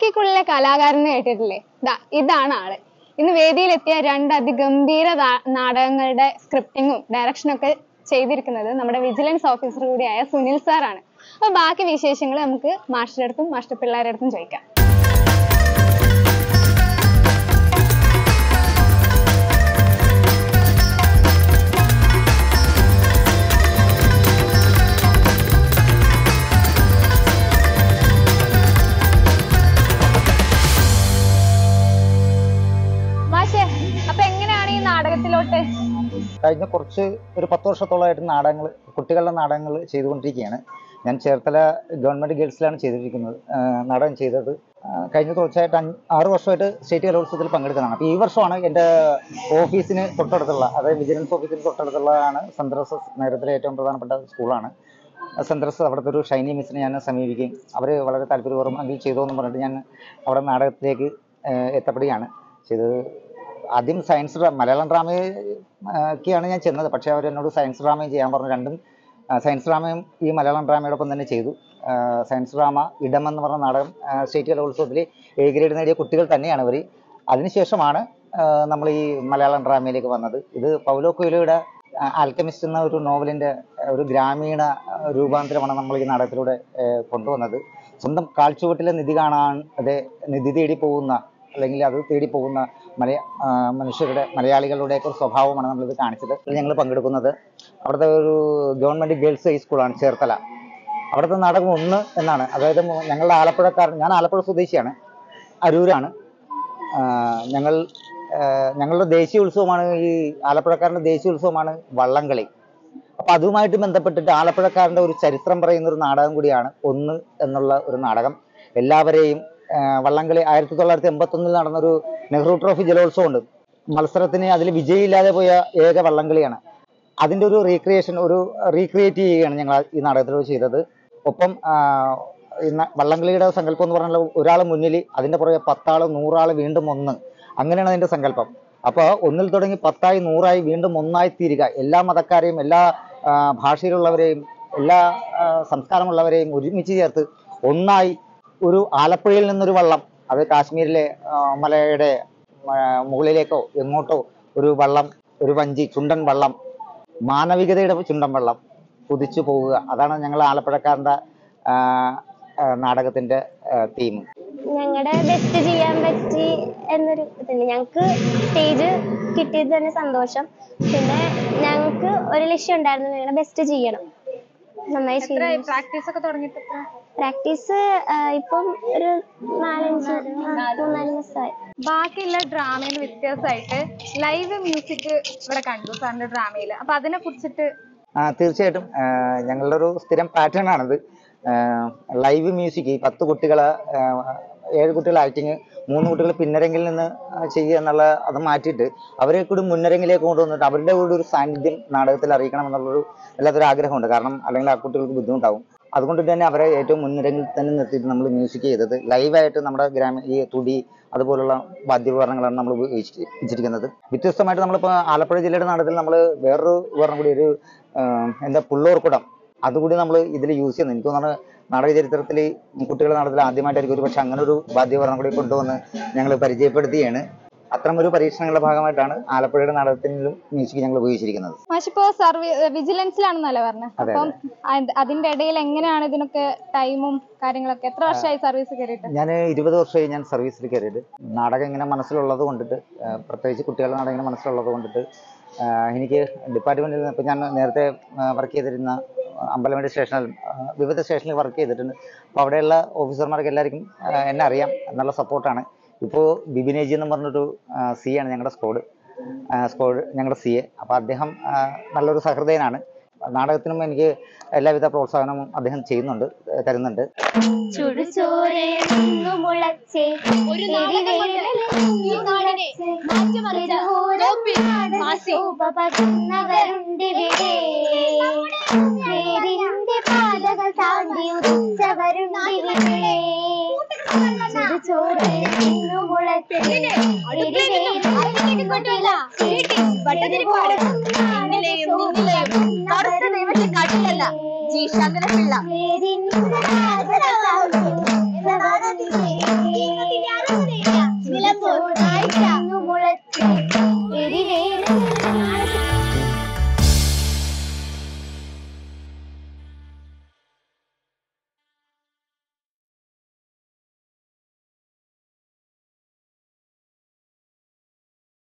ബാക്കിക്കുള്ളിലെ കലാകാരൻ കേട്ടിട്ടില്ലേ? ഇതാണ് ആള്. ഇന്ന് വേദിയിലെത്തിയ രണ്ട് അതിഗംഭീര നാടകങ്ങളുടെ സ്ക്രിപ്റ്റിങ്ങും ഡയറക്ഷനും ഒക്കെ ചെയ്തിരിക്കുന്നത് നമ്മുടെ വിജിലൻസ് ഓഫീസർ കൂടിയായ സുനിൽ സാറാണ്. അപ്പൊ ബാക്കി വിശേഷങ്ങൾ നമുക്ക് മാസ്റ്ററുടെ അടുത്തും മാസ്റ്റർ പിള്ളേരുടെ അടുത്തും ചോദിക്കാം. കഴിഞ്ഞ ഒരു 10 വർഷത്തോളമായിട്ട് കുട്ടികളുടെ നാടകങ്ങൾ ചെയ്തുകൊണ്ടിരിക്കുകയാണ്. ഞാൻ ചേർത്തല ഗവൺമെന്റ് ഗേൾസിലാണ് ചെയ്തിരിക്കുന്നത്. നാടകം ചെയ്തത് കഴിഞ്ഞ തുടർച്ചയായിട്ട് 6 വർഷമായിട്ട് സ്റ്റേറ്റ് കലോത്സവത്തിൽ പങ്കെടുക്കുന്നതാണ്. അപ്പോൾ ഈ വർഷമാണ് എൻ്റെ ഓഫീസിന് തൊട്ടടുത്തുള്ള, അതായത് വിജിലൻസ് ഓഫീസിന് തൊട്ടടുത്തുള്ളതാണ് സെൻട്രസ്. നഗരത്തിലെ ഏറ്റവും പ്രധാനപ്പെട്ട സ്കൂളാണ് സെൻട്രസ്. അവിടുത്തെ ഒരു ഷൈനി മിസ്സിനെ ഞാൻ സമീപിക്കുകയും അവർ വളരെ താല്പര്യപൂർവ്വം അതിൽ ചെയ്തോ എന്ന് പറഞ്ഞിട്ട് ഞാൻ അവിടെ നാടകത്തിലേക്ക് എത്തപ്പെടുകയാണ് ചെയ്തത്. ആദ്യം മലയാളം ഡ്രാമയ്ക്കാണ് ഞാൻ ചെന്നത്. പക്ഷേ അവർ എന്നോട് സയൻസ് ഡ്രാമയും ചെയ്യാൻ പറഞ്ഞു. രണ്ടും സയൻസ് ഡ്രാമയും ഈ മലയാളം ഡ്രാമയോടൊപ്പം തന്നെ ചെയ്തു. സയൻസ് ഡ്രാമ ഇടം എന്ന് പറഞ്ഞ നാടകം സ്റ്റേറ്റ് കലോത്സവത്തിൽ A ഗ്രേഡ് നേടിയ കുട്ടികൾ തന്നെയാണ് ഇവർ. അതിനുശേഷമാണ് നമ്മൾ ഈ മലയാളം ഡ്രാമയിലേക്ക് വന്നത്. ഇത് പൗലോ കൊയ്ലോയുടെ ആൽക്കമിസ്റ്റ് എന്ന ഒരു നോവലിൻ്റെ ഒരു ഗ്രാമീണ രൂപാന്തരമാണ് നമ്മൾ ഈ നാടകത്തിലൂടെ കൊണ്ടുവന്നത്. സ്വന്തം കാൽച്ചുവട്ടിലെ നിധി കാണാൻ നിധി തേടി പോകുന്ന, അല്ലെങ്കിൽ അത് തേടി പോകുന്ന മലയാളികളുടെയൊക്കെ ഒരു സ്വഭാവമാണ് നമ്മളിത് കാണിച്ചത്. ഞങ്ങൾ പങ്കെടുക്കുന്നത് അവിടുത്തെ ഒരു ഗവൺമെൻറ് ഗേൾസ് ഹൈസ്കൂളാണ് ചേർത്തല. അവിടുത്തെ നാടകം 1 എന്നാണ്. അതായത് ഞാൻ ആലപ്പുഴ സ്വദേശിയാണ്, അരൂരാണ്. ഞങ്ങളുടെ ദേശീയ ഉത്സവമാണ്, ഈ ആലപ്പുഴക്കാരൻ്റെ ദേശീയ ഉത്സവമാണ് വള്ളംകളി. അപ്പോൾ അതുമായിട്ട് ബന്ധപ്പെട്ടിട്ട് ആലപ്പുഴക്കാരൻ്റെ ഒരു ചരിത്രം പറയുന്നൊരു നാടകം കൂടിയാണ് 1 എന്നുള്ള ഒരു നാടകം. എല്ലാവരെയും വള്ളംകളി 1981 നടന്നൊരു നെഹ്റു ട്രോഫി ജലോത്സവം ഉണ്ട്. മത്സരത്തിന് അതിൽ വിജയില്ലാതെ പോയ ഏക വള്ളംകളിയാണ്. അതിൻ്റെ ഒരു റീക്രിയേറ്റ് ചെയ്യുകയാണ് ഞങ്ങൾ ഈ നാടകത്തിലൂടെ ചെയ്തത്. ഒപ്പം വള്ളംകളിയുടെ സങ്കല്പം എന്ന് പറഞ്ഞാൽ ഒരാൾ മുന്നിൽ, അതിൻ്റെ പുറകെ 10 ആൾ, 100 ആൾ, വീണ്ടും 1, അങ്ങനെയാണ് അതിൻ്റെ സങ്കല്പം. അപ്പോൾ 1 തുടങ്ങി 10 100 വീണ്ടും 1 തീരുക. എല്ലാ മതക്കാരെയും, എല്ലാ ഭാഷയിലുള്ളവരെയും, എല്ലാ സംസ്കാരമുള്ളവരെയും ഒരുമിച്ച് ചേർത്ത് 1 ഒരു ആലപ്പുഴയിൽ നിന്നൊരു വള്ളം, അത് കാശ്മീരിലെ മലയുടെ മുകളിലേക്കോ എങ്ങോട്ടോ ഒരു വള്ളം, ഒരു വഞ്ചി, ചുണ്ടൻ വള്ളം, മാനവികതയുടെ ചുണ്ടൻ വള്ളം കുതിച്ചു പോവുക. അതാണ് ഞങ്ങൾ ആലപ്പുഴക്കാരൻ്റെ നാടകത്തിൻ്റെ തീം. ഞങ്ങളുടെ ബെസ്റ്റ് ചെയ്യാൻ പറ്റി എന്നൊരു ഇതുണ്ട്. ഞങ്ങൾക്ക് സ്റ്റേജ് കിട്ടിയത് തന്നെ സന്തോഷം. പിന്നെ ഞങ്ങൾക്ക് ഒരു ലക്ഷ്യം ഉണ്ടായിരുന്നു, ഞങ്ങളുടെ ബെസ്റ്റ് ചെയ്യണം, നന്നായി ചെയ്യണം. പ്രാക്ടീസ് ഒക്കെ തുടങ്ങിയിട്ട് പ്രാക്ടീസ് ഇപ്പം ഒരു 4-5 മാസമായി. ബാക്കിയുള്ള ഡ്രാമയിൽ വ്യത്യാസമായിട്ട് ലൈവ് മ്യൂസിക് ഇവിടെ കണ്ടു സാറിന്റെ ഡ്രാമയിൽ. അപ്പൊ അതിനെ കുറിച്ചിട്ട് തീർച്ചയായിട്ടും ഞങ്ങളുടെ ഒരു സ്ഥിരം പാറ്റേൺ ആണിത്. ലൈവ് മ്യൂസിക് 10 കുട്ടികളെ, 7 കുട്ടികൾ ആക്ടിങ്, 3 കുട്ടികൾ പിന്നരങ്കിൽ നിന്ന് ചെയ്യുക എന്നുള്ള അത് മാറ്റിയിട്ട് അവരെ കൂടി മുന്നരങ്ങിലേക്ക് കൊണ്ടുവന്നിട്ട് അവരുടെ കൂടെ ഒരു സാന്നിധ്യം നാടകത്തിൽ അറിയിക്കണം എന്നുള്ളൊരു എല്ലാത്തൊരു ആഗ്രഹമുണ്ട്. കാരണം അല്ലെങ്കിൽ ആ കുട്ടികൾക്ക് ബുദ്ധിമുട്ടാവും. അതുകൊണ്ട് തന്നെ അവരെ ഏറ്റവും മുൻനിരയിൽ തന്നെ നിർത്തിയിട്ട് നമ്മൾ മ്യൂസിക് ചെയ്തത്. ലൈവായിട്ട് നമ്മുടെ ഈ തുടി അതുപോലുള്ള വാദ്യോപകരണങ്ങളാണ് നമ്മൾ ഉപയോഗിച്ചിരിക്കുന്നത്. വ്യത്യസ്തമായിട്ട് നമ്മളിപ്പോൾ ആലപ്പുഴ ജില്ലയുടെ നാടകത്തിൽ നമ്മൾ വേറൊരു ഉപകരണം കൂടി, ഒരു പുള്ളോർക്കുടം, അതുകൂടി നമ്മൾ ഇതിൽ യൂസ് ചെയ്യുന്നത്. എനിക്ക് തോന്നുന്നത് നാടക ചരിത്രത്തിൽ കുട്ടികളുടെ നാടകത്തിൽ ആദ്യമായിട്ടായിരിക്കും ഒരു പക്ഷെ അങ്ങനെ ഒരു വാദ്യോപകരണം കൂടി കൊണ്ടുവന്ന് ഞങ്ങൾ പരിചയപ്പെടുത്തുകയാണ്. അത്തരം ഒരു പരീക്ഷണങ്ങളുടെ ഭാഗമായിട്ടാണ് ആലപ്പുഴയുടെ നാടകത്തിലും മ്യൂസിക് ഞങ്ങൾ ഉപയോഗിച്ചിരിക്കുന്നത്. മാഷിപ്പോ വിജിലൻസിലാണെന്നല്ലേ പറഞ്ഞത്? അപ്പം അതിന്റെ ഇടയിൽ എങ്ങനെയാണ് ഇതിനൊക്കെ ടൈമും കാര്യങ്ങളൊക്കെ? എത്ര വർഷമായി സർവീസ് കയറിയിട്ട്? ഞാൻ 20 വർഷമായി ഞാൻ സർവീസിൽ കയറിയിട്ട്. നാടകം ഇങ്ങനെ മനസ്സിലുള്ളത് കൊണ്ടിട്ട്, പ്രത്യേകിച്ച് കുട്ടികളുടെ നാടകം ഇങ്ങനെ മനസ്സിലുള്ളത് കൊണ്ടിട്ട് എനിക്ക് ഡിപ്പാർട്ട്മെന്റിൽ നിന്ന്, ഇപ്പം ഞാൻ നേരത്തെ വർക്ക് ചെയ്തിരുന്ന അമ്പലമേട് സ്റ്റേഷനിൽ, വിവിധ സ്റ്റേഷനിൽ വർക്ക് ചെയ്തിട്ടുണ്ട്. അപ്പോൾ അവിടെയുള്ള ഓഫീസർമാർക്ക് എല്ലാവർക്കും എന്നെ അറിയാം, നല്ല സപ്പോർട്ടാണ്. ഇപ്പോൾ ബിബിനേജി എന്ന് പറഞ്ഞൊരു സി ആണ് ഞങ്ങളുടെ സ്ക്വാഡ് ഞങ്ങളുടെ CA. അപ്പോൾ അദ്ദേഹം നല്ലൊരു സഹൃദയനാണ്. നാടകത്തിനും എനിക്ക് എല്ലാവിധ പ്രോത്സാഹനവും അദ്ദേഹം തരുന്നുണ്ട്. ജീഷാന്തര പിള്ള